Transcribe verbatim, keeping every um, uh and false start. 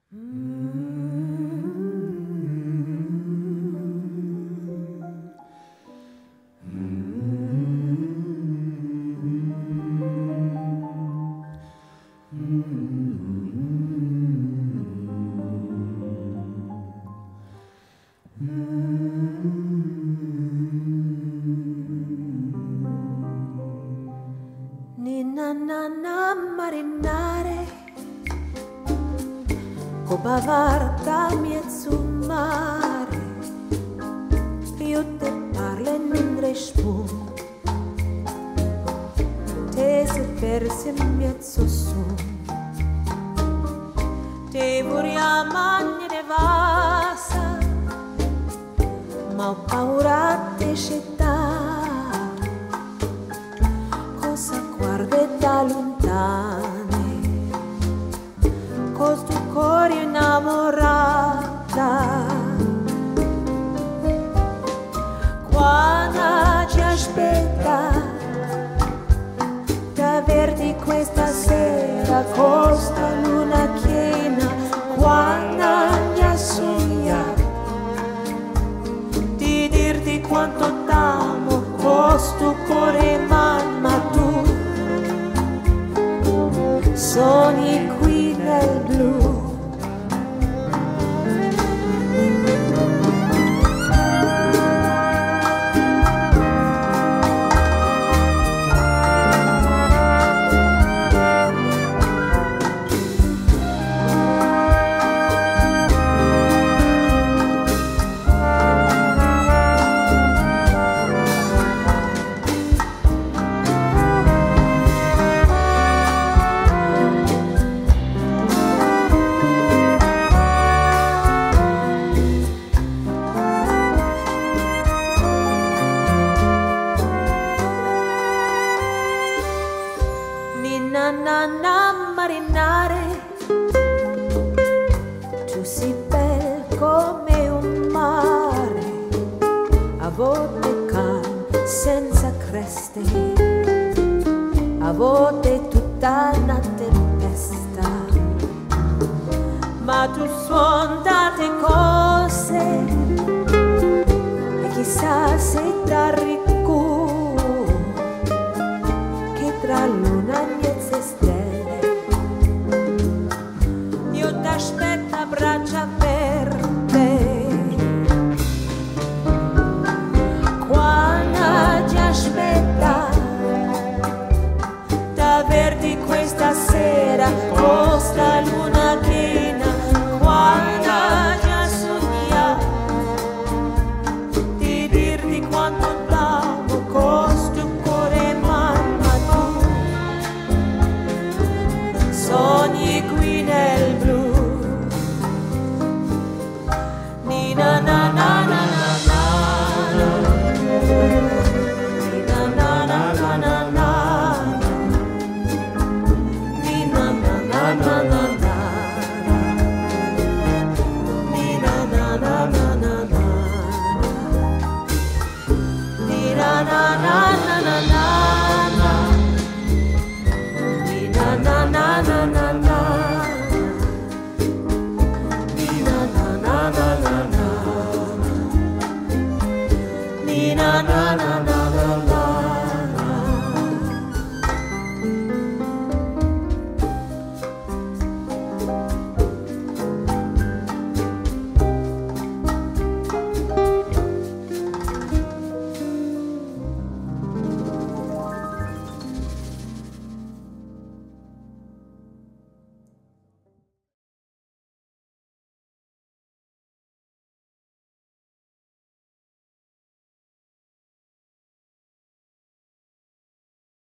Ninna nanna marinare, o bavarda mezzo mare, io te parlo in un respon, te se persi in mezzo su, te vorrei mangi ne vasa, ma ho paura di città. Guarda da lontane, col tuo cuore innamorata, quando ci aspetta d'averti questa sera costa luna piena, quando mi assogna di dirti quanto t'amo, questo cuore mamma tu sogni qui nel blu. Ninna nanna marinare, tu sei bel come un mare, a volte calmo senza creste, a volte tutta una tempesta, ma tu suoni tante cose e chissà se t'arricordi.